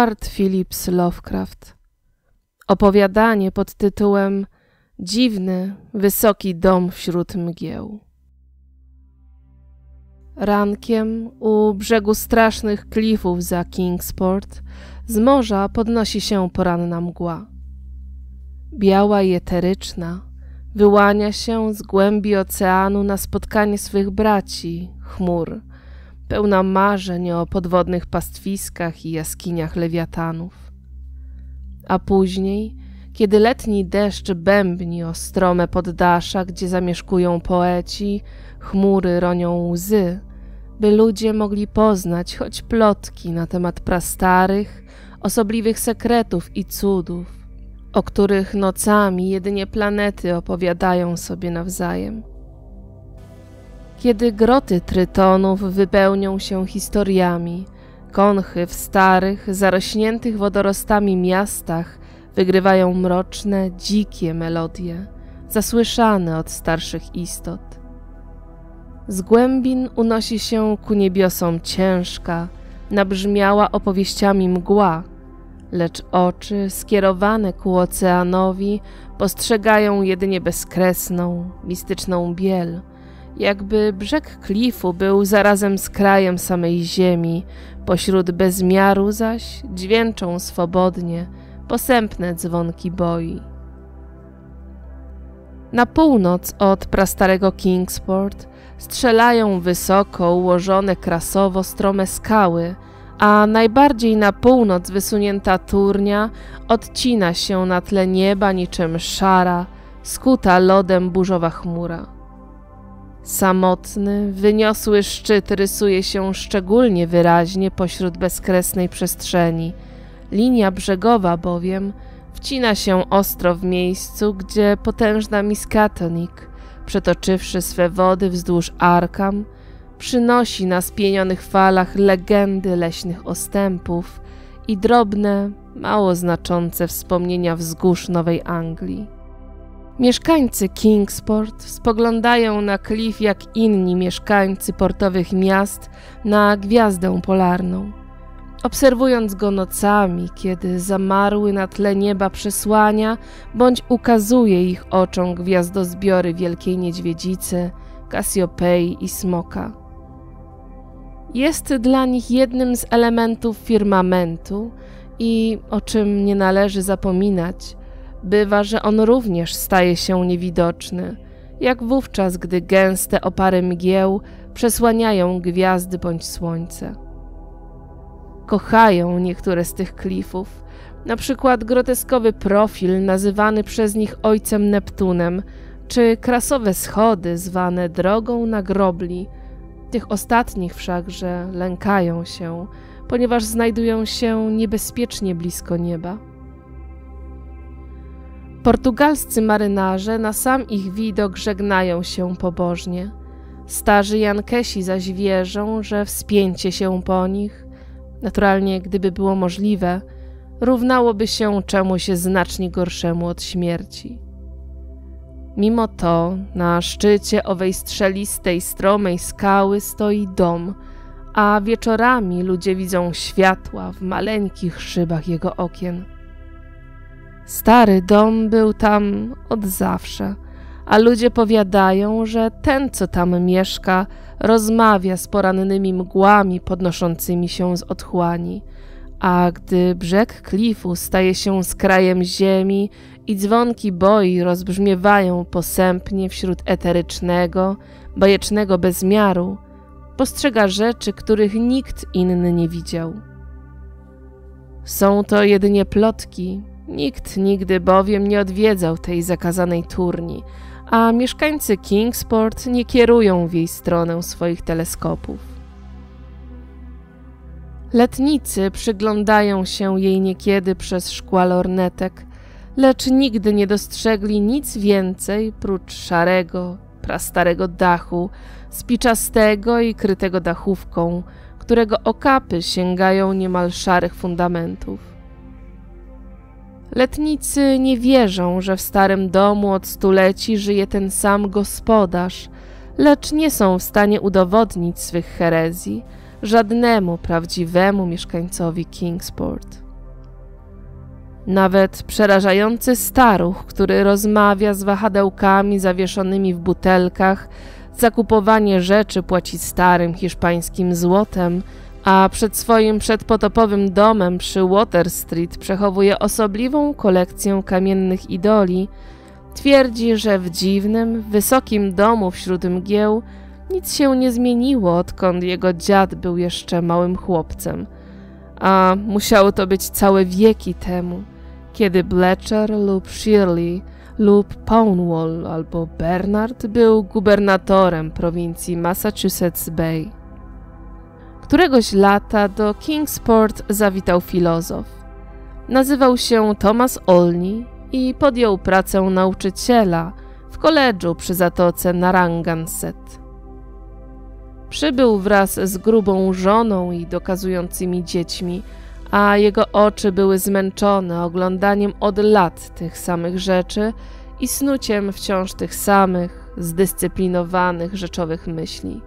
Howard Phillips Lovecraft. Opowiadanie pod tytułem Dziwny, wysoki dom wśród mgieł. Rankiem u brzegu strasznych klifów za Kingsport z morza podnosi się poranna mgła. Biała i eteryczna wyłania się z głębi oceanu na spotkanie swych braci, chmur, pełna marzeń o podwodnych pastwiskach i jaskiniach lewiatanów. A później, kiedy letni deszcz bębni o strome poddasza, gdzie zamieszkują poeci, chmury ronią łzy, by ludzie mogli poznać choć plotki na temat prastarych, osobliwych sekretów i cudów, o których nocami jedynie planety opowiadają sobie nawzajem. Kiedy groty trytonów wypełnią się historiami, konchy w starych, zarośniętych wodorostami miastach wygrywają mroczne, dzikie melodie, zasłyszane od starszych istot. Z głębin unosi się ku niebiosom ciężka, nabrzmiała opowieściami mgła, lecz oczy skierowane ku oceanowi postrzegają jedynie bezkresną, mistyczną biel, jakby brzeg klifu był zarazem z krajem samej ziemi, pośród bezmiaru zaś dźwięczą swobodnie posępne dzwonki boi. Na północ od prastarego Kingsport strzelają wysoko ułożone krasowo strome skały, a najbardziej na północ wysunięta turnia odcina się na tle nieba niczym szara, skuta lodem burzowa chmura. Samotny, wyniosły szczyt rysuje się szczególnie wyraźnie pośród bezkresnej przestrzeni. Linia brzegowa bowiem wcina się ostro w miejscu, gdzie potężna Miskatonic, przetoczywszy swe wody wzdłuż Arkham, przynosi na spienionych falach legendy leśnych ostępów i drobne, mało znaczące wspomnienia wzgórz Nowej Anglii. Mieszkańcy Kingsport spoglądają na klif jak inni mieszkańcy portowych miast na gwiazdę polarną. Obserwując go nocami, kiedy zamarły na tle nieba przesłania, bądź ukazuje ich oczom gwiazdozbiory Wielkiej Niedźwiedzicy, Kasiopei i Smoka. Jest dla nich jednym z elementów firmamentu i, o czym nie należy zapominać, bywa, że on również staje się niewidoczny, jak wówczas, gdy gęste opary mgieł przesłaniają gwiazdy bądź słońce. Kochają niektóre z tych klifów, na przykład groteskowy profil nazywany przez nich ojcem Neptunem, czy krasowe schody zwane drogą na grobli. Tych ostatnich wszakże lękają się, ponieważ znajdują się niebezpiecznie blisko nieba. Portugalscy marynarze na sam ich widok żegnają się pobożnie. Starzy Jankesi zaś wierzą, że wspięcie się po nich, naturalnie gdyby było możliwe, równałoby się czemuś znacznie gorszemu od śmierci. Mimo to na szczycie owej strzelistej, stromej skały stoi dom, a wieczorami ludzie widzą światła w maleńkich szybach jego okien. Stary dom był tam od zawsze, a ludzie powiadają, że ten, co tam mieszka, rozmawia z porannymi mgłami podnoszącymi się z otchłani, a gdy brzeg klifu staje się z krajem ziemi i dzwonki boi rozbrzmiewają posępnie wśród eterycznego, bajecznego bezmiaru, postrzega rzeczy, których nikt inny nie widział. Są to jedynie plotki, nikt nigdy bowiem nie odwiedzał tej zakazanej turni, a mieszkańcy Kingsport nie kierują w jej stronę swoich teleskopów. Letnicy przyglądają się jej niekiedy przez szkła lornetek, lecz nigdy nie dostrzegli nic więcej prócz szarego, prastarego dachu, spiczastego i krytego dachówką, którego okapy sięgają niemal szarych fundamentów. Letnicy nie wierzą, że w starym domu od stuleci żyje ten sam gospodarz, lecz nie są w stanie udowodnić swych herezji żadnemu prawdziwemu mieszkańcowi Kingsport. Nawet przerażający staruch, który rozmawia z wahadełkami zawieszonymi w butelkach, za kupowanie rzeczy płaci starym hiszpańskim złotem, a przed swoim przedpotopowym domem przy Water Street przechowuje osobliwą kolekcję kamiennych idoli, twierdzi, że w dziwnym, wysokim domu wśród mgieł nic się nie zmieniło, odkąd jego dziad był jeszcze małym chłopcem. A musiało to być całe wieki temu, kiedy Bletcher lub Shirley lub Pownall albo Bernard był gubernatorem prowincji Massachusetts Bay. Któregoś lata do Kingsport zawitał filozof. Nazywał się Thomas Olney i podjął pracę nauczyciela w koledżu przy zatoce Narragansett. Przybył wraz z grubą żoną i dokazującymi dziećmi, a jego oczy były zmęczone oglądaniem od lat tych samych rzeczy i snuciem wciąż tych samych, zdyscyplinowanych, rzeczowych myśli.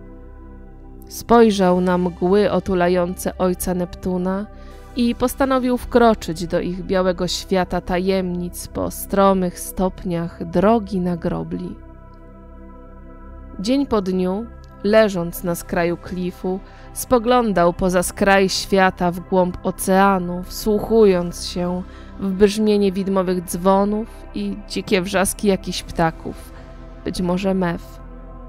Spojrzał na mgły otulające ojca Neptuna i postanowił wkroczyć do ich białego świata tajemnic po stromych stopniach drogi na grobli. Dzień po dniu, leżąc na skraju klifu, spoglądał poza skraj świata w głąb oceanu, wsłuchując się w brzmienie widmowych dzwonów i dzikie wrzaski jakichś ptaków, być może mew.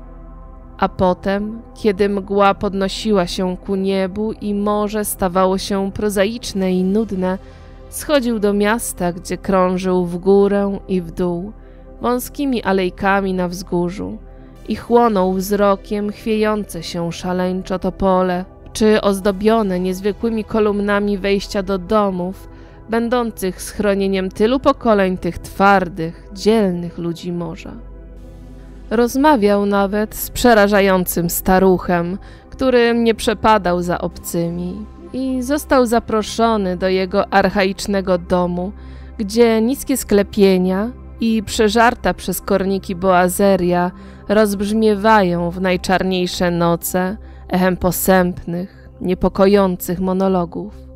A potem, kiedy mgła podnosiła się ku niebu i morze stawało się prozaiczne i nudne, schodził do miasta, gdzie krążył w górę i w dół, wąskimi alejkami na wzgórzu i chłonął wzrokiem chwiejące się szaleńczo topole, czy ozdobione niezwykłymi kolumnami wejścia do domów, będących schronieniem tylu pokoleń tych twardych, dzielnych ludzi morza. Rozmawiał nawet z przerażającym staruchem, który nie przepadał za obcymi i został zaproszony do jego archaicznego domu, gdzie niskie sklepienia i przeżarta przez korniki boazeria rozbrzmiewają w najczarniejsze noce echem posępnych, niepokojących monologów.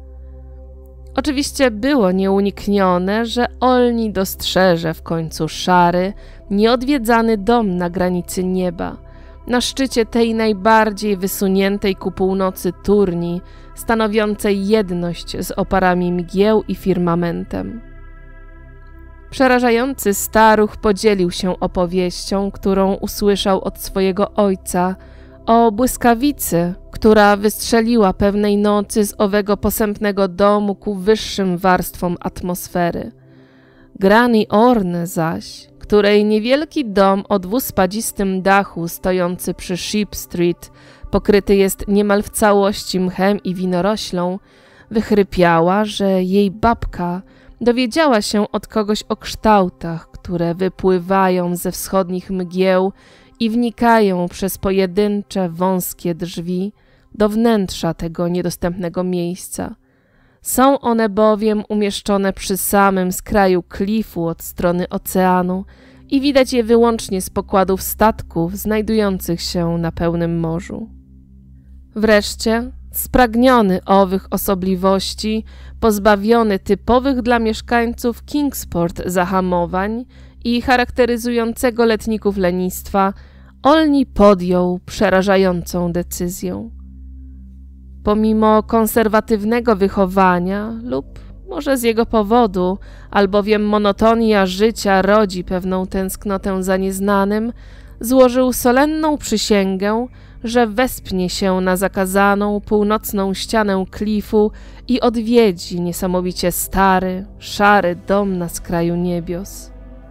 Oczywiście było nieuniknione, że Olney dostrzeże w końcu szary, nieodwiedzany dom na granicy nieba, na szczycie tej najbardziej wysuniętej ku północy turni, stanowiącej jedność z oparami mgieł i firmamentem. Przerażający staruch podzielił się opowieścią, którą usłyszał od swojego ojca, o błyskawicy, która wystrzeliła pewnej nocy z owego posępnego domu ku wyższym warstwom atmosfery. Granny Orne zaś, której niewielki dom o dwuspadzistym dachu stojący przy Sheep Street pokryty jest niemal w całości mchem i winoroślą, wychrypiała, że jej babka dowiedziała się od kogoś o kształtach, które wypływają ze wschodnich mgieł i wnikają przez pojedyncze, wąskie drzwi do wnętrza tego niedostępnego miejsca. Są one bowiem umieszczone przy samym skraju klifu od strony oceanu i widać je wyłącznie z pokładów statków znajdujących się na pełnym morzu. Wreszcie, spragniony owych osobliwości, pozbawiony typowych dla mieszkańców Kingsport zahamowań i charakteryzującego letników lenistwa, Olney podjął przerażającą decyzję. Pomimo konserwatywnego wychowania lub może z jego powodu, albowiem monotonia życia rodzi pewną tęsknotę za nieznanym, złożył solenną przysięgę, że wespnie się na zakazaną północną ścianę klifu i odwiedzi niesamowicie stary, szary dom na skraju niebios.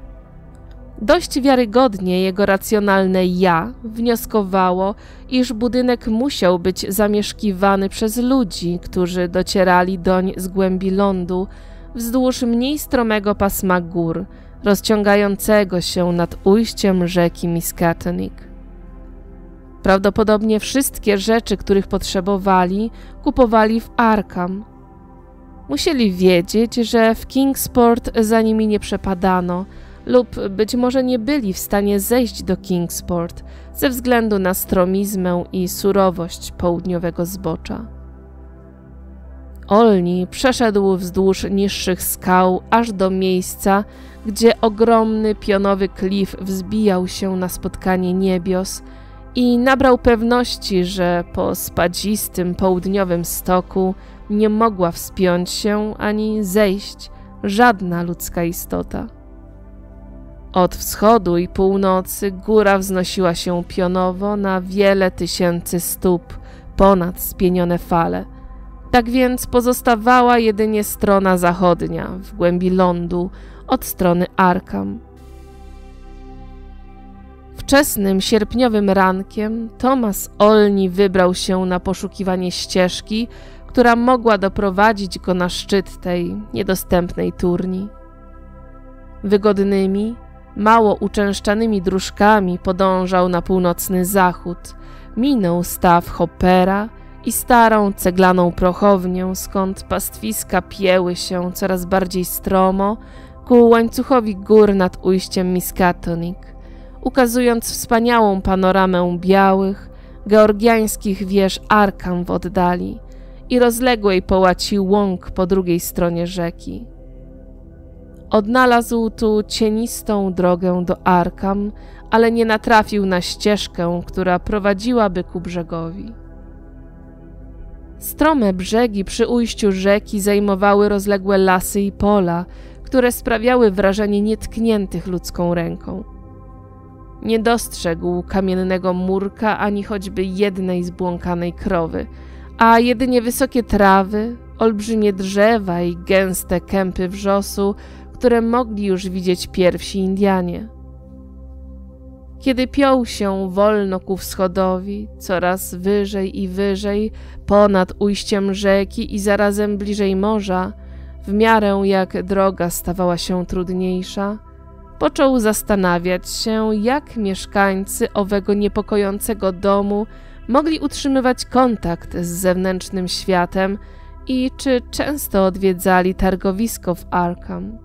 Dość wiarygodnie jego racjonalne ja wnioskowało, iż budynek musiał być zamieszkiwany przez ludzi, którzy docierali doń z głębi lądu wzdłuż mniej stromego pasma gór, rozciągającego się nad ujściem rzeki Miskatonic. Prawdopodobnie wszystkie rzeczy, których potrzebowali, kupowali w Arkham. Musieli wiedzieć, że w Kingsport za nimi nie przepadano, lub być może nie byli w stanie zejść do Kingsport ze względu na stromizmę i surowość południowego zbocza. Olni przeszedł wzdłuż niższych skał aż do miejsca, gdzie ogromny pionowy klif wzbijał się na spotkanie niebios i nabrał pewności, że po spadzistym południowym stoku nie mogła wspiąć się ani zejść żadna ludzka istota. Od wschodu i północy góra wznosiła się pionowo na wiele tysięcy stóp ponad spienione fale. Tak więc pozostawała jedynie strona zachodnia w głębi lądu od strony Arkham. Wczesnym sierpniowym rankiem Thomas Olney wybrał się na poszukiwanie ścieżki, która mogła doprowadzić go na szczyt tej niedostępnej turni. Wygodnymi, mało uczęszczanymi dróżkami podążał na północny zachód, minął staw Hoppera i starą ceglaną prochownię, skąd pastwiska pięły się coraz bardziej stromo ku łańcuchowi gór nad ujściem Miskatonic, ukazując wspaniałą panoramę białych, georgiańskich wież Arkham w oddali i rozległej połaci łąk po drugiej stronie rzeki. Odnalazł tu cienistą drogę do Arkham, ale nie natrafił na ścieżkę, która prowadziłaby ku brzegowi. Strome brzegi przy ujściu rzeki zajmowały rozległe lasy i pola, które sprawiały wrażenie nietkniętych ludzką ręką. Nie dostrzegł kamiennego murka ani choćby jednej zbłąkanej krowy, a jedynie wysokie trawy, olbrzymie drzewa i gęste kępy wrzosu, które mogli już widzieć pierwsi Indianie. Kiedy piął się wolno ku wschodowi, coraz wyżej i wyżej, ponad ujściem rzeki i zarazem bliżej morza, w miarę jak droga stawała się trudniejsza, począł zastanawiać się, jak mieszkańcy owego niepokojącego domu mogli utrzymywać kontakt z zewnętrznym światem i czy często odwiedzali targowisko w Arkham.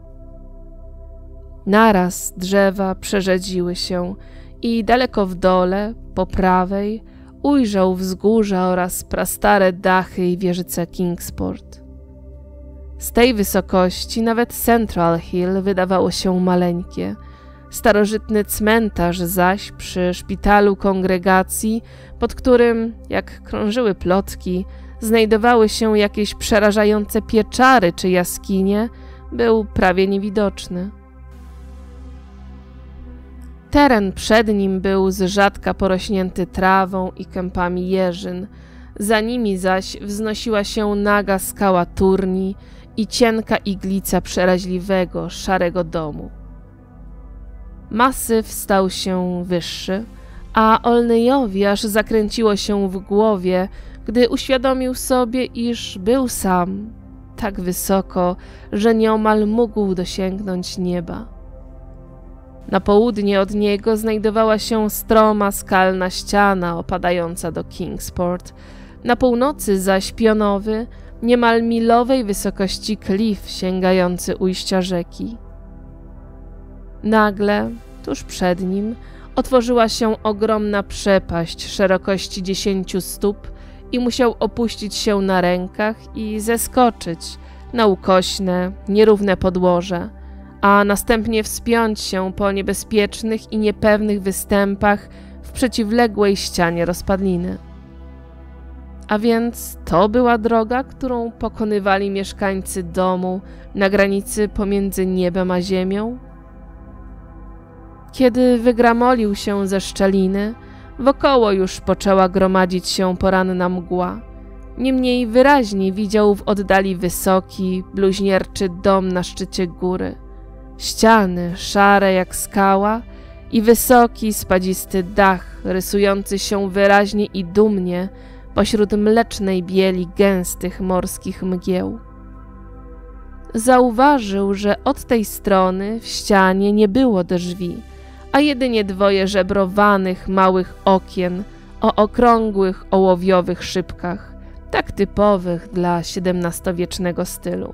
Naraz drzewa przerzedziły się i daleko w dole, po prawej, ujrzał wzgórza oraz prastare dachy i wieżyce Kingsport. Z tej wysokości nawet Central Hill wydawało się maleńkie. Starożytny cmentarz zaś przy szpitalu kongregacji, pod którym, jak krążyły plotki, znajdowały się jakieś przerażające pieczary czy jaskinie, był prawie niewidoczny. Teren przed nim był z rzadka porośnięty trawą i kępami jeżyn, za nimi zaś wznosiła się naga skała turni i cienka iglica przeraźliwego, szarego domu. Masyw stał się wyższy, a Olneyowi aż zakręciło się w głowie, gdy uświadomił sobie, iż był sam, tak wysoko, że nieomal mógł dosięgnąć nieba. Na południe od niego znajdowała się stroma, skalna ściana opadająca do Kingsport, na północy zaś pionowy, niemal milowej wysokości klif sięgający ujścia rzeki. Nagle, tuż przed nim, otworzyła się ogromna przepaść szerokości 10 stóp i musiał opuścić się na rękach i zeskoczyć na ukośne, nierówne podłoże, a następnie wspiąć się po niebezpiecznych i niepewnych występach w przeciwległej ścianie rozpadliny. A więc to była droga, którą pokonywali mieszkańcy domu na granicy pomiędzy niebem a ziemią? Kiedy wygramolił się ze szczeliny, wokoło już poczęła gromadzić się poranna mgła. Niemniej wyraźnie widział w oddali wysoki, bluźnierczy dom na szczycie góry. Ściany szare jak skała i wysoki, spadzisty dach rysujący się wyraźnie i dumnie pośród mlecznej bieli gęstych morskich mgieł. Zauważył, że od tej strony w ścianie nie było drzwi, a jedynie dwoje żebrowanych małych okien o okrągłych ołowiowych szybkach, tak typowych dla XVII-wiecznego stylu.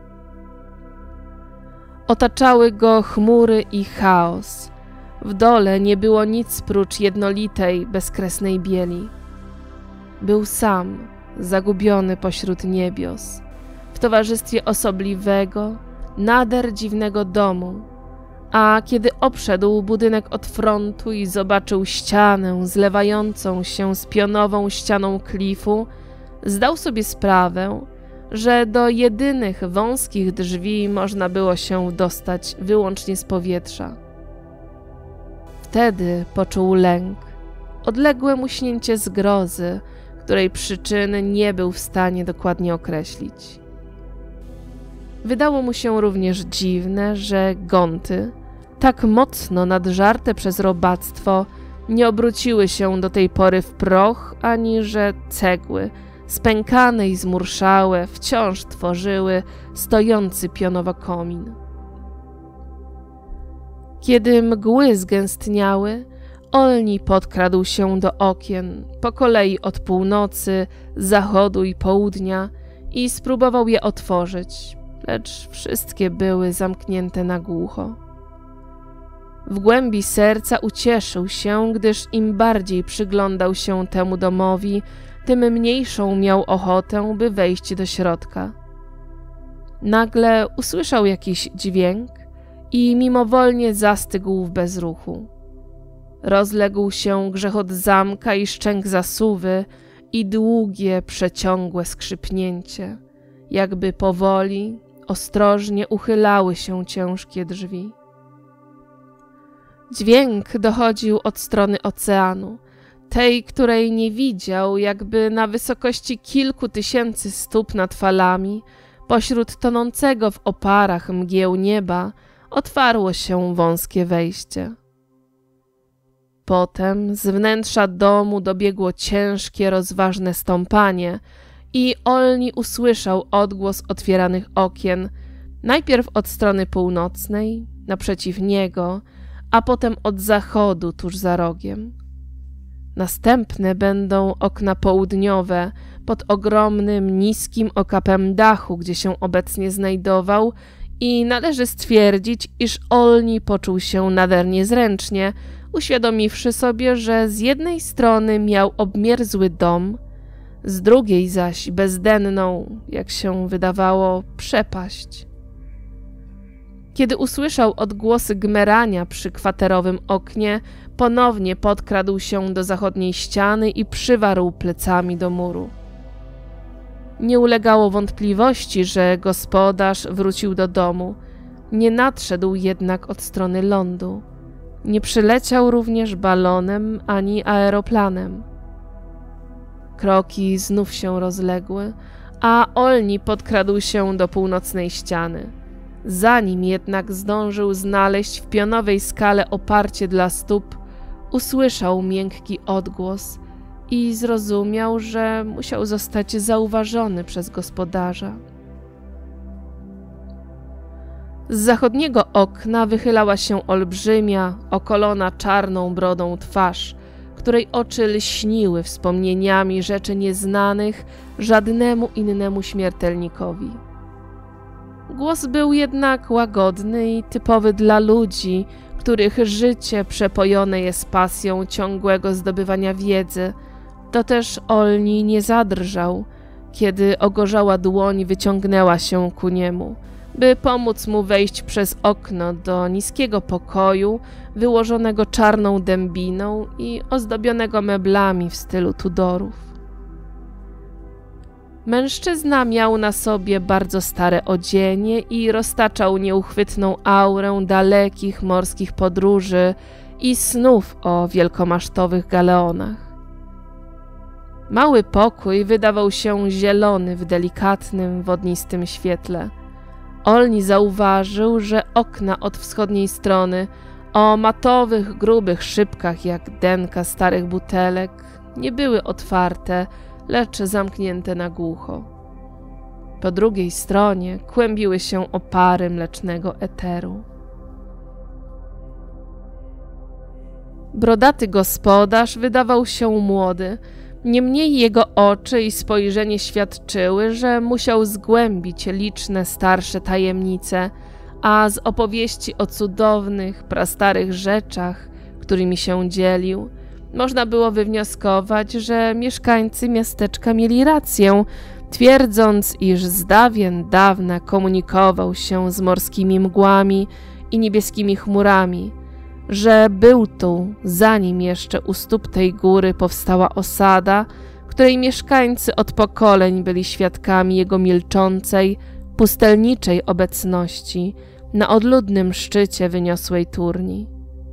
Otaczały go chmury i chaos. W dole nie było nic prócz jednolitej, bezkresnej bieli. Był sam, zagubiony pośród niebios, towarzystwie osobliwego, nader dziwnego domu, a kiedy obszedł budynek od frontu i zobaczył ścianę zlewającą się z pionową ścianą klifu, zdał sobie sprawę, że do jedynych wąskich drzwi można było się dostać wyłącznie z powietrza. Wtedy poczuł lęk, odległe muśnięcie zgrozy, której przyczyny nie był w stanie dokładnie określić. Wydało mu się również dziwne, że gonty, tak mocno nadżarte przez robactwo, nie obróciły się do tej pory w proch, ani że cegły, spękane i zmurszałe, wciąż tworzyły stojący pionowo komin. Kiedy mgły zgęstniały, Olni podkradł się do okien, po kolei od północy, zachodu i południa i spróbował je otworzyć, lecz wszystkie były zamknięte na głucho. W głębi serca ucieszył się, gdyż im bardziej przyglądał się temu domowi, tym mniejszą miał ochotę, by wejść do środka. Nagle usłyszał jakiś dźwięk i mimowolnie zastygł w bezruchu. Rozległ się grzechot zamka i szczęk zasuwy i długie, przeciągłe skrzypnięcie, jakby powoli, ostrożnie uchylały się ciężkie drzwi. Dźwięk dochodził od strony oceanu, tej, której nie widział, jakby na wysokości kilku tysięcy stóp nad falami, pośród tonącego w oparach mgieł nieba, otwarło się wąskie wejście. Potem z wnętrza domu dobiegło ciężkie, rozważne stąpanie i Olni usłyszał odgłos otwieranych okien, najpierw od strony północnej, naprzeciw niego, a potem od zachodu, tuż za rogiem. Następne będą okna południowe, pod ogromnym, niskim okapem dachu, gdzie się obecnie znajdował, i należy stwierdzić, iż Olni poczuł się nader niezręcznie, uświadomiwszy sobie, że z jednej strony miał obmierzły dom, z drugiej zaś bezdenną, jak się wydawało, przepaść. Kiedy usłyszał odgłosy gmerania przy kwaterowym oknie, ponownie podkradł się do zachodniej ściany i przywarł plecami do muru. Nie ulegało wątpliwości, że gospodarz wrócił do domu. Nie nadszedł jednak od strony lądu. Nie przyleciał również balonem ani aeroplanem. Kroki znów się rozległy, a Olni podkradł się do północnej ściany. Zanim jednak zdążył znaleźć w pionowej skale oparcie dla stóp, usłyszał miękki odgłos i zrozumiał, że musiał zostać zauważony przez gospodarza. Z zachodniego okna wychylała się olbrzymia, okolona czarną brodą twarz, której oczy lśniły wspomnieniami rzeczy nieznanych żadnemu innemu śmiertelnikowi. Głos był jednak łagodny i typowy dla ludzi, których życie przepojone jest pasją ciągłego zdobywania wiedzy. To też Olni nie zadrżał, kiedy ogorzała dłoń wyciągnęła się ku niemu, by pomóc mu wejść przez okno do niskiego pokoju wyłożonego czarną dębiną i ozdobionego meblami w stylu Tudorów. Mężczyzna miał na sobie bardzo stare odzienie i roztaczał nieuchwytną aurę dalekich morskich podróży i snów o wielkomasztowych galeonach. Mały pokój wydawał się zielony w delikatnym, wodnistym świetle. Olni zauważył, że okna od wschodniej strony, o matowych, grubych szybkach jak denka starych butelek, nie były otwarte, lecz zamknięte na głucho. Po drugiej stronie kłębiły się opary mlecznego eteru. Brodaty gospodarz wydawał się młody, niemniej jego oczy i spojrzenie świadczyły, że musiał zgłębić liczne starsze tajemnice, a z opowieści o cudownych, prastarych rzeczach, którymi się dzielił, można było wywnioskować, że mieszkańcy miasteczka mieli rację, twierdząc, iż z dawien dawna komunikował się z morskimi mgłami i niebieskimi chmurami, że był tu, zanim jeszcze u stóp tej góry powstała osada, której mieszkańcy od pokoleń byli świadkami jego milczącej, pustelniczej obecności na odludnym szczycie wyniosłej turni.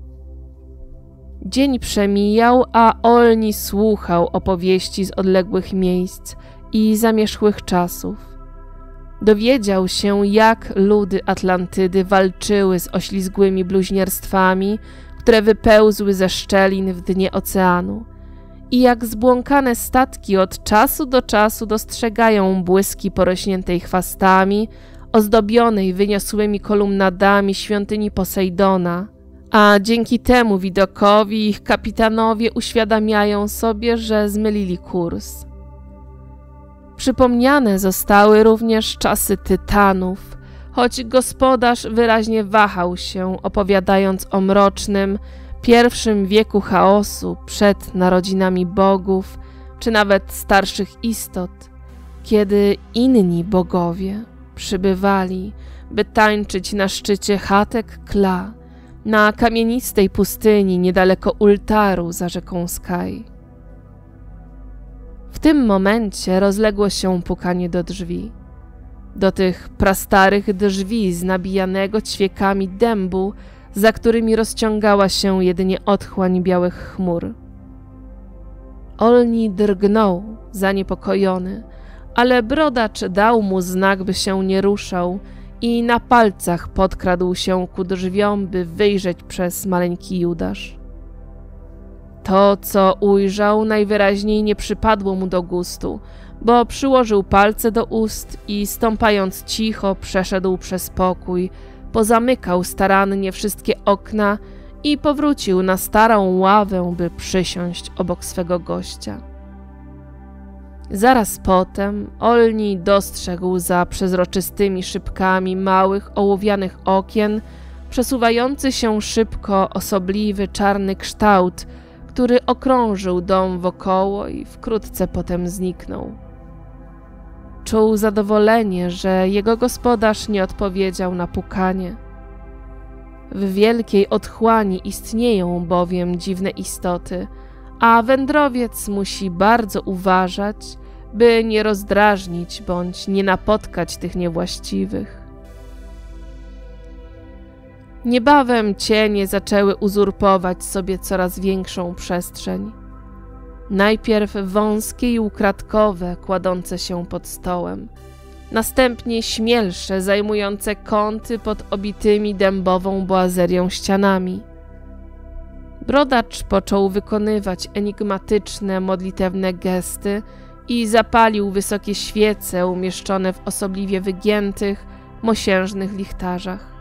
Dzień przemijał, a Olni słuchał opowieści z odległych miejsc i zamierzchłych czasów. Dowiedział się, jak ludy Atlantydy walczyły z oślizgłymi bluźnierstwami, które wypełzły ze szczelin w dnie oceanu, i jak zbłąkane statki od czasu do czasu dostrzegają błyski porośniętej chwastami, ozdobionej wyniosłymi kolumnadami świątyni Posejdona, a dzięki temu widokowi ich kapitanowie uświadamiają sobie, że zmylili kurs. Przypomniane zostały również czasy Tytanów, choć gospodarz wyraźnie wahał się, opowiadając o mrocznym, pierwszym wieku chaosu przed narodzinami bogów, czy nawet starszych istot, kiedy inni bogowie przybywali, by tańczyć na szczycie chatek Kla, na kamienistej pustyni niedaleko Ultaru za rzeką Skai. W tym momencie rozległo się pukanie do drzwi. Do tych prastarych drzwi z nabijanego ćwiekami dębu, za którymi rozciągała się jedynie otchłań białych chmur. Olni drgnął, zaniepokojony, ale brodacz dał mu znak, by się nie ruszał, i na palcach podkradł się ku drzwiom, by wyjrzeć przez maleńki Judasz. To, co ujrzał, najwyraźniej nie przypadło mu do gustu, bo przyłożył palce do ust i stąpając cicho przeszedł przez pokój, pozamykał starannie wszystkie okna i powrócił na starą ławę, by przysiąść obok swego gościa. Zaraz potem Olni dostrzegł za przezroczystymi szybkami małych, ołowianych okien przesuwający się szybko osobliwy czarny kształt, który okrążył dom wokoło i wkrótce potem zniknął. Czuł zadowolenie, że jego gospodarz nie odpowiedział na pukanie. W wielkiej otchłani istnieją bowiem dziwne istoty, a wędrowiec musi bardzo uważać, by nie rozdrażnić bądź nie napotkać tych niewłaściwych. Niebawem cienie zaczęły uzurpować sobie coraz większą przestrzeń. Najpierw wąskie i ukradkowe, kładące się pod stołem, następnie śmielsze, zajmujące kąty pod obitymi dębową boazerią ścianami. Brodacz począł wykonywać enigmatyczne, modlitewne gesty i zapalił wysokie świece umieszczone w osobliwie wygiętych, mosiężnych lichtarzach.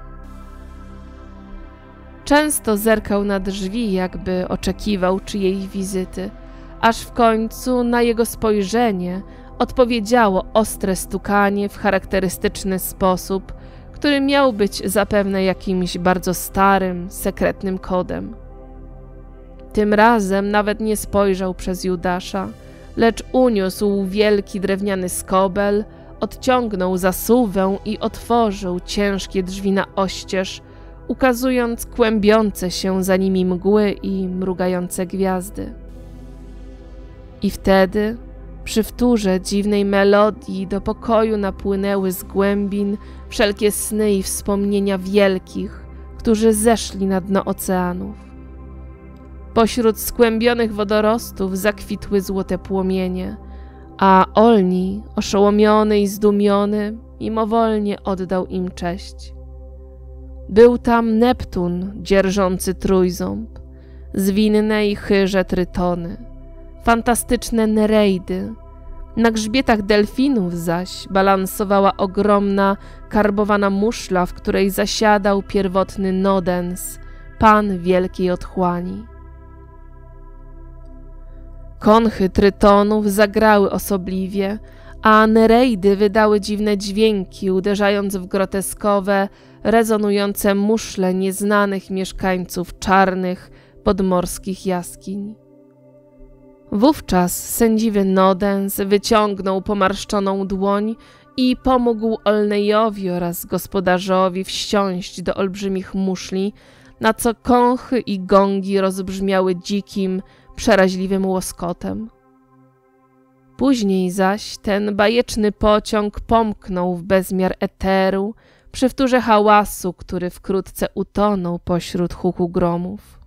Często zerkał na drzwi, jakby oczekiwał czyjejś wizyty, aż w końcu na jego spojrzenie odpowiedziało ostre stukanie w charakterystyczny sposób, który miał być zapewne jakimś bardzo starym, sekretnym kodem. Tym razem nawet nie spojrzał przez Judasza, lecz uniósł wielki drewniany skobel, odciągnął zasuwę i otworzył ciężkie drzwi na oścież, ukazując kłębiące się za nimi mgły i mrugające gwiazdy. I wtedy, przy wtórze dziwnej melodii, do pokoju napłynęły z głębin wszelkie sny i wspomnienia wielkich, którzy zeszli na dno oceanów. Pośród skłębionych wodorostów zakwitły złote płomienie, a Olni, oszołomiony i zdumiony, mimowolnie oddał im cześć. Był tam Neptun, dzierżący trójząb, zwinne i chyże trytony, fantastyczne nereidy. Na grzbietach delfinów zaś balansowała ogromna, karbowana muszla, w której zasiadał pierwotny Nodens, pan wielkiej otchłani. Konchy trytonów zagrały osobliwie, a nereidy wydały dziwne dźwięki, uderzając w groteskowe, rezonujące muszle nieznanych mieszkańców czarnych, podmorskich jaskiń. Wówczas sędziwy Nodens wyciągnął pomarszczoną dłoń i pomógł Olneyowi oraz gospodarzowi wsiąść do olbrzymich muszli, na co kąchy i gongi rozbrzmiały dzikim, przeraźliwym łoskotem. Później zaś ten bajeczny pociąg pomknął w bezmiar eteru przy wtórze hałasu, który wkrótce utonął pośród huku gromów.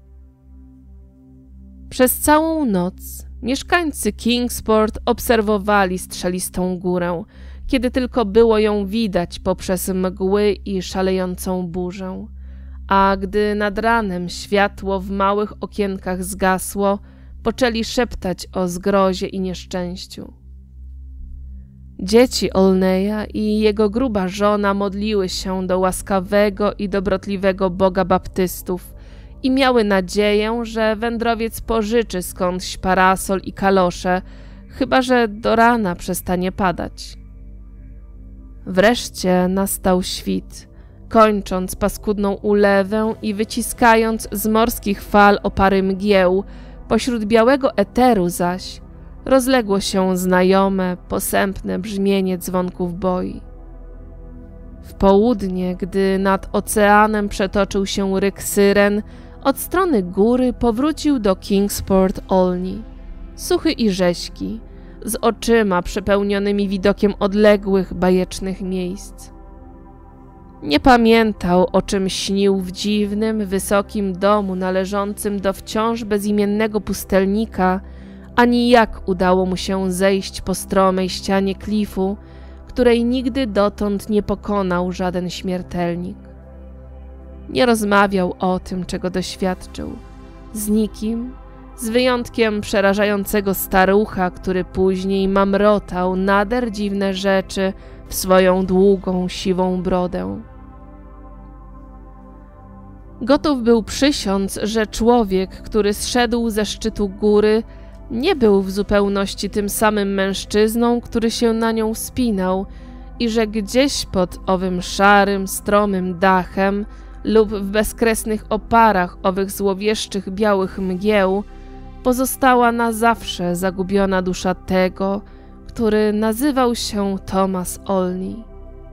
Przez całą noc mieszkańcy Kingsport obserwowali strzelistą górę, kiedy tylko było ją widać poprzez mgły i szalejącą burzę, a gdy nad ranem światło w małych okienkach zgasło, poczęli szeptać o zgrozie i nieszczęściu. Dzieci Olneya i jego gruba żona modliły się do łaskawego i dobrotliwego Boga baptystów i miały nadzieję, że wędrowiec pożyczy skądś parasol i kalosze, chyba że do rana przestanie padać. Wreszcie nastał świt, kończąc paskudną ulewę i wyciskając z morskich fal opary mgieł. Pośród białego eteru zaś rozległo się znajome, posępne brzmienie dzwonków boi. W południe, gdy nad oceanem przetoczył się ryk syren, od strony góry powrócił do Kingsport Olney, suchy i rześki, z oczyma przepełnionymi widokiem odległych, bajecznych miejsc. Nie pamiętał, o czym śnił w dziwnym, wysokim domu należącym do wciąż bezimiennego pustelnika, ani jak udało mu się zejść po stromej ścianie klifu, której nigdy dotąd nie pokonał żaden śmiertelnik. Nie rozmawiał o tym, czego doświadczył, z nikim, z wyjątkiem przerażającego starucha, który później mamrotał nader dziwne rzeczy w swoją długą, siwą brodę. Gotów był przysiąc, że człowiek, który zszedł ze szczytu góry, nie był w zupełności tym samym mężczyzną, który się na nią wspinał i że gdzieś pod owym szarym, stromym dachem lub w bezkresnych oparach owych złowieszczych białych mgieł pozostała na zawsze zagubiona dusza tego, który nazywał się Thomas Olney.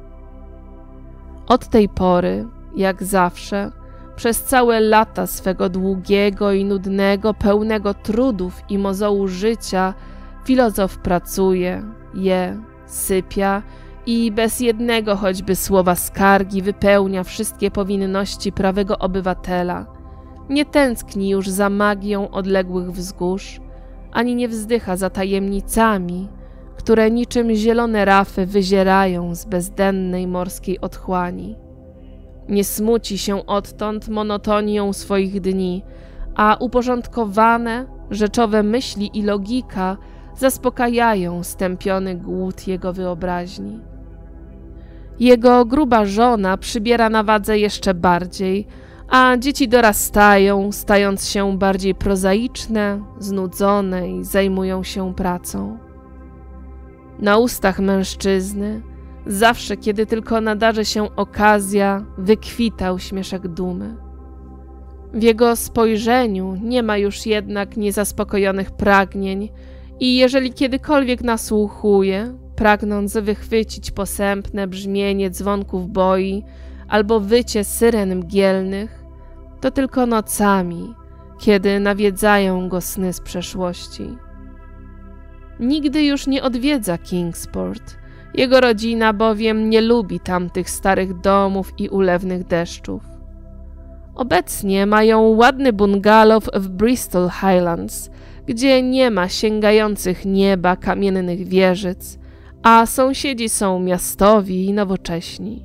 Od tej pory, jak zawsze, przez całe lata swego długiego i nudnego, pełnego trudów i mozołu życia, filozof pracuje, je, sypia i bez jednego choćby słowa skargi wypełnia wszystkie powinności prawego obywatela. Nie tęskni już za magią odległych wzgórz, ani nie wzdycha za tajemnicami, które niczym zielone rafy wyzierają z bezdennej morskiej otchłani. Nie smuci się odtąd monotonią swoich dni, a uporządkowane, rzeczowe myśli i logika zaspokajają stępiony głód jego wyobraźni. Jego gruba żona przybiera na wadze jeszcze bardziej, a dzieci dorastają, stając się bardziej prozaiczne, znudzone i zajmują się pracą. Na ustach mężczyzny, zawsze kiedy tylko nadarzy się okazja, wykwitał śmieszek dumy. W jego spojrzeniu nie ma już jednak niezaspokojonych pragnień i jeżeli kiedykolwiek nasłuchuje, pragnąc wychwycić posępne brzmienie dzwonków boi albo wycie syren mgielnych, to tylko nocami, kiedy nawiedzają go sny z przeszłości. Nigdy już nie odwiedza Kingsport. Jego rodzina bowiem nie lubi tamtych starych domów i ulewnych deszczów. Obecnie mają ładny bungalow w Bristol Highlands, gdzie nie ma sięgających nieba kamiennych wieżyc, a sąsiedzi są miastowi i nowocześni.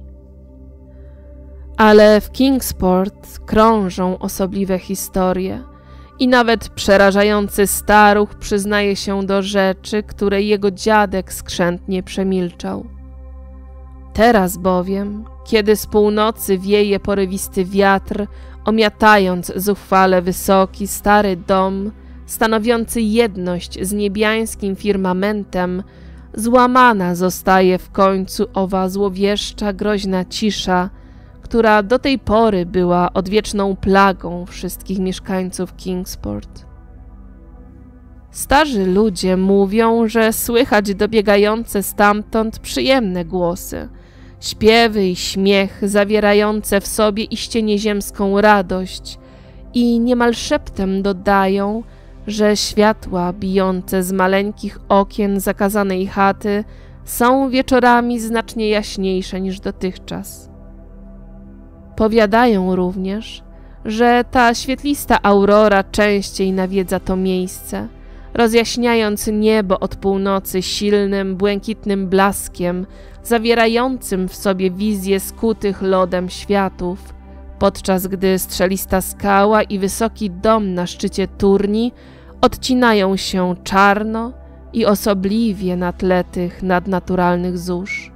Ale w Kingsport krążą osobliwe historie i nawet przerażający staruch przyznaje się do rzeczy, które jego dziadek skrzętnie przemilczał. Teraz bowiem, kiedy z północy wieje porywisty wiatr, omiatając zuchwale wysoki, stary dom, stanowiący jedność z niebiańskim firmamentem, złamana zostaje w końcu owa złowieszcza, groźna cisza, która do tej pory była odwieczną plagą wszystkich mieszkańców Kingsport. Starzy ludzie mówią, że słychać dobiegające stamtąd przyjemne głosy, śpiewy i śmiech zawierające w sobie iście nieziemską radość i niemal szeptem dodają, że światła bijące z maleńkich okien zakazanej chaty są wieczorami znacznie jaśniejsze niż dotychczas. Powiadają również, że ta świetlista aurora częściej nawiedza to miejsce, rozjaśniając niebo od północy silnym, błękitnym blaskiem, zawierającym w sobie wizję skutych lodem światów, podczas gdy strzelista skała i wysoki dom na szczycie turni odcinają się czarno i osobliwie na tle tych nadnaturalnych zórz.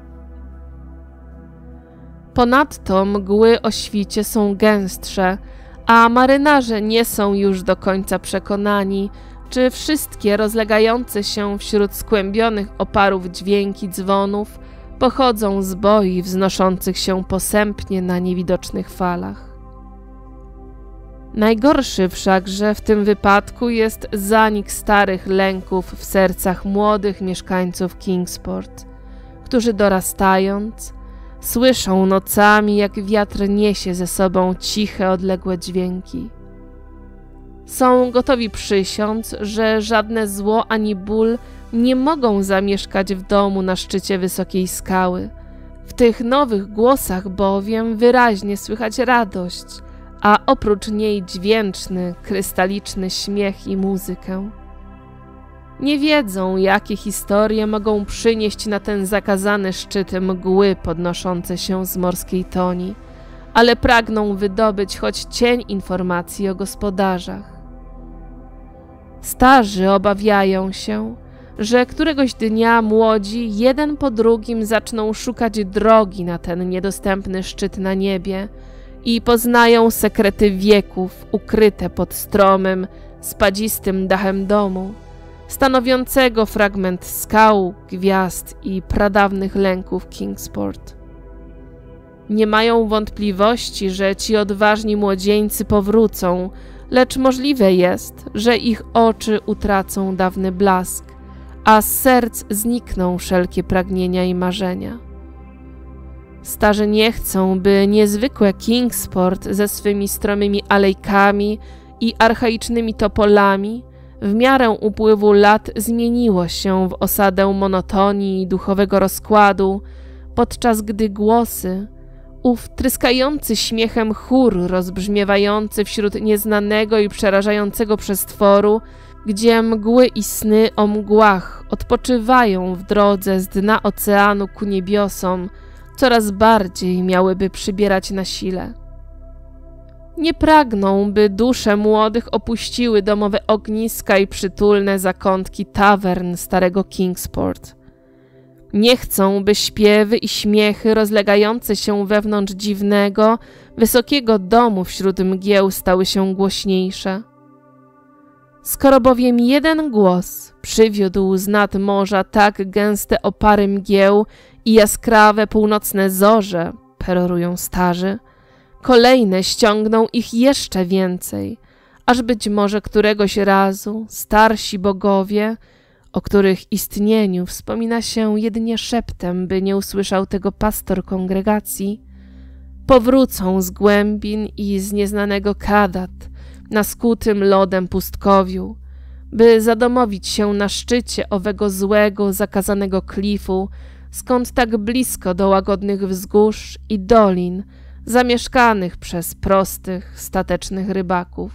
Ponadto mgły o świcie są gęstsze, a marynarze nie są już do końca przekonani, czy wszystkie rozlegające się wśród skłębionych oparów dźwięki dzwonów pochodzą z boi wznoszących się posępnie na niewidocznych falach. Najgorszy wszakże w tym wypadku jest zanik starych lęków w sercach młodych mieszkańców Kingsport, którzy dorastając, słyszą nocami, jak wiatr niesie ze sobą ciche, odległe dźwięki. Są gotowi przysiąc, że żadne zło ani ból nie mogą zamieszkać w domu na szczycie wysokiej skały. W tych nowych głosach bowiem wyraźnie słychać radość, a oprócz niej dźwięczny, krystaliczny śmiech i muzykę. Nie wiedzą, jakie historie mogą przynieść na ten zakazany szczyt mgły podnoszące się z morskiej toni, ale pragną wydobyć choć cień informacji o gospodarzach. Starzy obawiają się, że któregoś dnia młodzi jeden po drugim zaczną szukać drogi na ten niedostępny szczyt na niebie i poznają sekrety wieków ukryte pod stromym, spadzistym dachem domu, stanowiącego fragment skał, gwiazd i pradawnych lęków Kingsport. Nie mają wątpliwości, że ci odważni młodzieńcy powrócą, lecz możliwe jest, że ich oczy utracą dawny blask, a z serc znikną wszelkie pragnienia i marzenia. Starzy nie chcą, by niezwykłe Kingsport ze swymi stromymi alejkami i archaicznymi topolami w miarę upływu lat zmieniło się w osadę monotonii i duchowego rozkładu, podczas gdy głosy, ów tryskający śmiechem chór rozbrzmiewający wśród nieznanego i przerażającego przestworu, gdzie mgły i sny o mgłach odpoczywają w drodze z dna oceanu ku niebiosom, coraz bardziej miałyby przybierać na sile. Nie pragną, by dusze młodych opuściły domowe ogniska i przytulne zakątki tawern starego Kingsport. Nie chcą, by śpiewy i śmiechy rozlegające się wewnątrz dziwnego, wysokiego domu wśród mgieł stały się głośniejsze. Skoro bowiem jeden głos przywiódł z nad morza tak gęste opary mgieł i jaskrawe północne zorze, perorują starzy, kolejne ściągną ich jeszcze więcej, aż być może któregoś razu starsi bogowie, o których istnieniu wspomina się jedynie szeptem, by nie usłyszał tego pastor kongregacji, powrócą z głębin i z nieznanego Kadat na skutym lodem pustkowiu, by zadomowić się na szczycie owego złego, zakazanego klifu, skąd tak blisko do łagodnych wzgórz i dolin zamieszkanych przez prostych, statecznych rybaków.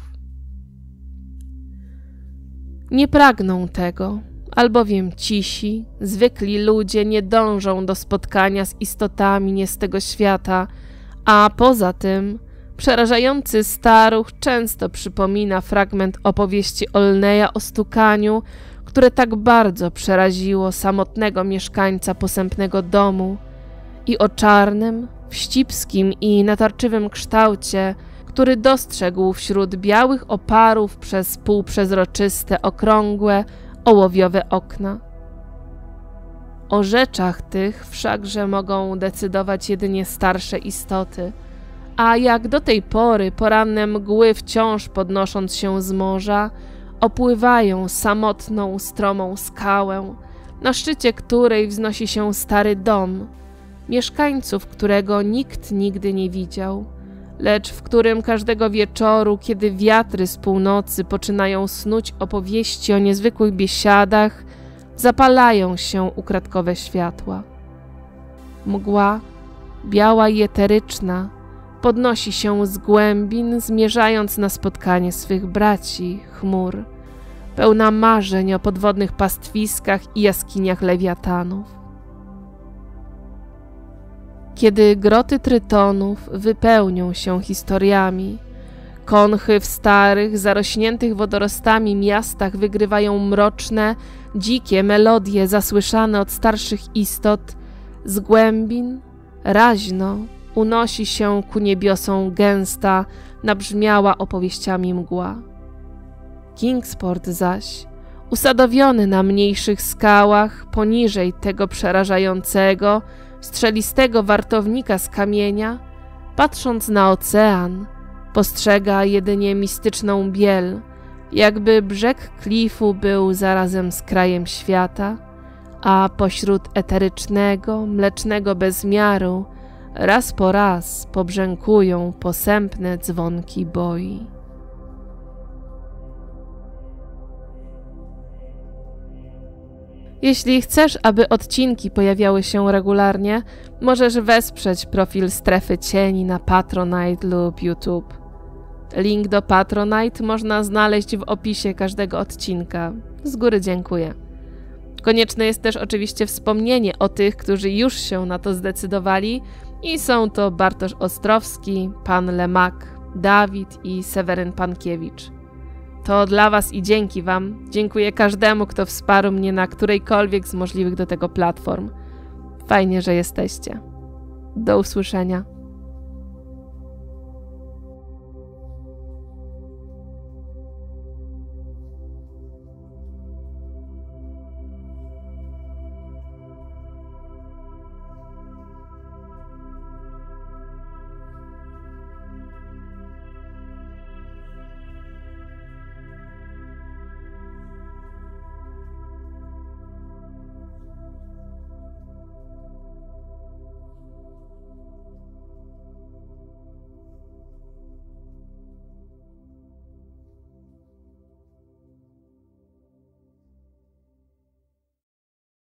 Nie pragną tego, albowiem cisi, zwykli ludzie nie dążą do spotkania z istotami nie z tego świata, a poza tym przerażający staruch często przypomina fragment opowieści Olneya o stukaniu, które tak bardzo przeraziło samotnego mieszkańca posępnego domu, i o czarnym, wścibskim i natarczywym kształcie, który dostrzegł wśród białych oparów przez półprzezroczyste, okrągłe, ołowiowe okna. O rzeczach tych wszakże mogą decydować jedynie starsze istoty, a jak do tej pory poranne mgły wciąż podnosząc się z morza, opływają samotną, stromą skałę, na szczycie której wznosi się stary dom, mieszkańców którego nikt nigdy nie widział, lecz w którym każdego wieczoru, kiedy wiatry z północy poczynają snuć opowieści o niezwykłych biesiadach, zapalają się ukradkowe światła. Mgła, biała i eteryczna, podnosi się z głębin, zmierzając na spotkanie swych braci, chmur, pełna marzeń o podwodnych pastwiskach i jaskiniach lewiatanów. Kiedy groty trytonów wypełnią się historiami, konchy w starych, zarośniętych wodorostami miastach wygrywają mroczne, dzikie melodie zasłyszane od starszych istot, z głębin, raźno unosi się ku niebiosom gęsta, nabrzmiała opowieściami mgła. Kingsport zaś, usadowiony na mniejszych skałach, poniżej tego przerażającego, strzelistego wartownika z kamienia, patrząc na ocean, postrzega jedynie mistyczną biel, jakby brzeg klifu był zarazem skrajem świata, a pośród eterycznego, mlecznego bezmiaru raz po raz pobrzękują posępne dzwonki boi. Jeśli chcesz, aby odcinki pojawiały się regularnie, możesz wesprzeć profil Strefy Cieni na Patronite lub YouTube. Link do Patronite można znaleźć w opisie każdego odcinka. Z góry dziękuję. Konieczne jest też oczywiście wspomnienie o tych, którzy już się na to zdecydowali i są to Bartosz Ostrowski, Pan Lemak, Dawid i Seweryn Pankiewicz. To dla Was i dzięki Wam. Dziękuję każdemu, kto wsparł mnie na którejkolwiek z możliwych do tego platform. Fajnie, że jesteście. Do usłyszenia.